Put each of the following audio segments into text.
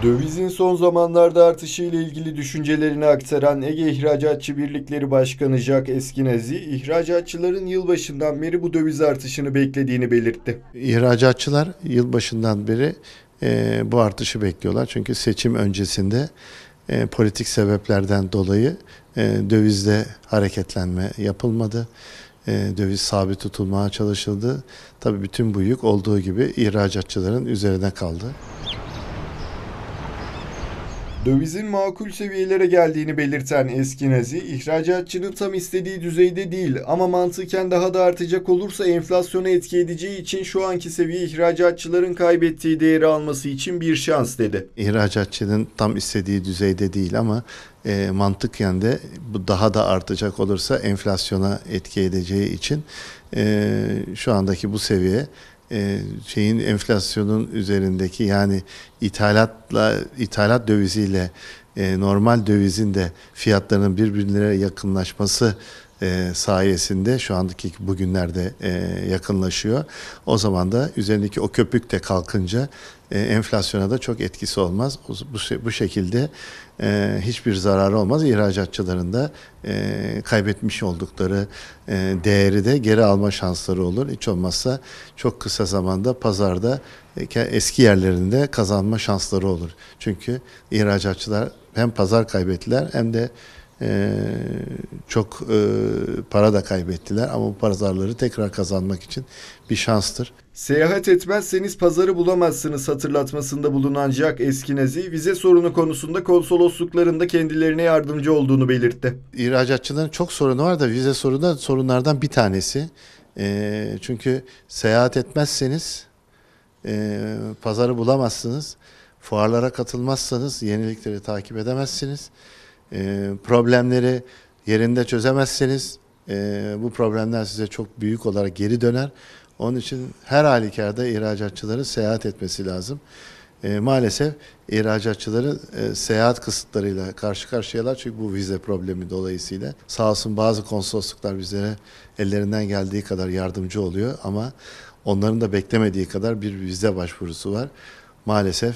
Dövizin son zamanlarda artışı ile ilgili düşüncelerini aktaran Ege İhracatçı Birlikleri Başkanı Jack Eskenazi, ihracatçıların yılbaşından beri bu döviz artışını beklediğini belirtti. İhracatçılar yılbaşından beri bu artışı bekliyorlar. Çünkü seçim öncesinde politik sebeplerden dolayı dövizde hareketlenme yapılmadı. Döviz sabit tutulmaya çalışıldı. Tabii bütün bu yük olduğu gibi ihracatçıların üzerine kaldı. Dövizin makul seviyelere geldiğini belirten Eskenazi, ihracatçının tam istediği düzeyde değil ama mantıken daha da artacak olursa enflasyona etki edeceği için şu anki seviye ihracatçıların kaybettiği değeri alması için bir şans dedi. İhracatçının tam istediği düzeyde değil ama mantıken de bu daha da artacak olursa enflasyona etki edeceği için şu andaki bu seviye enflasyonun üzerindeki yani ithalat döviziyle normal dövizin de fiyatlarının birbirine yakınlaşması sayesinde şu andaki bugünlerde yakınlaşıyor. O zaman da üzerindeki o köpük de kalkınca enflasyona da çok etkisi olmaz. Bu şekilde hiçbir zararı olmaz. İhracatçıların da kaybetmiş oldukları değeri de geri alma şansları olur. Hiç olmazsa çok kısa zamanda pazarda eski yerlerinde kazanma şansları olur. Çünkü ihracatçılar hem pazar kaybettiler hem de çok para da kaybettiler ama bu pazarları tekrar kazanmak için bir şanstır. Seyahat etmezseniz pazarı bulamazsınız hatırlatmasında bulunan Jack Eskenazi, vize sorunu konusunda konsoloslukların da kendilerine yardımcı olduğunu belirtti. İhracatçıların çok sorunu var da vize sorunu da sorunlardan bir tanesi. Çünkü seyahat etmezseniz pazarı bulamazsınız. Fuarlara katılmazsanız yenilikleri takip edemezsiniz. Problemleri yerinde çözemezseniz bu problemler size çok büyük olarak geri döner. Onun için her halükarda ihracatçıların seyahat etmesi lazım. Maalesef ihracatçıların seyahat kısıtlarıyla karşı karşıyalar çünkü bu vize problemi dolayısıyla. Sağ olsun bazı konsolosluklar bizlere ellerinden geldiği kadar yardımcı oluyor ama onların da beklemediği kadar bir vize başvurusu var. Maalesef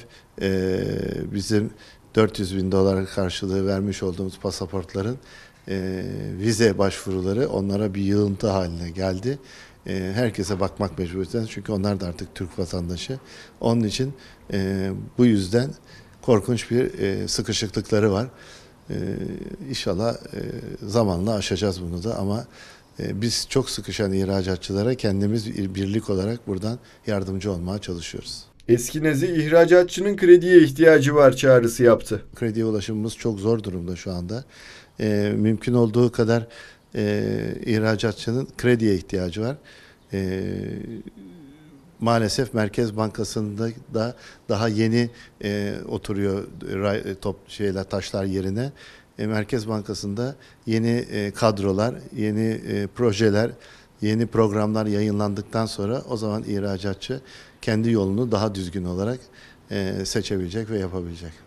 bizim 400 bin dolar karşılığı vermiş olduğumuz pasaportların vize başvuruları onlara bir yığıntı haline geldi. Herkese bakmak mecburiyetinde çünkü onlar da artık Türk vatandaşı. Onun için bu yüzden korkunç bir sıkışıklıkları var. İnşallah zamanla aşacağız bunu da ama biz çok sıkışan ihracatçılara kendimiz birlik olarak buradan yardımcı olmaya çalışıyoruz. Eskenazi, ihracatçının krediye ihtiyacı var çağrısı yaptı. Krediye ulaşımımız çok zor durumda şu anda. Mümkün olduğu kadar ihracatçının krediye ihtiyacı var. Maalesef Merkez Bankası'nda da daha yeni oturuyor taşlar yerine. Merkez Bankası'nda yeni kadrolar, yeni projeler, yeni programlar yayınlandıktan sonra o zaman ihracatçı kendi yolunu daha düzgün olarak seçebilecek ve yapabilecek.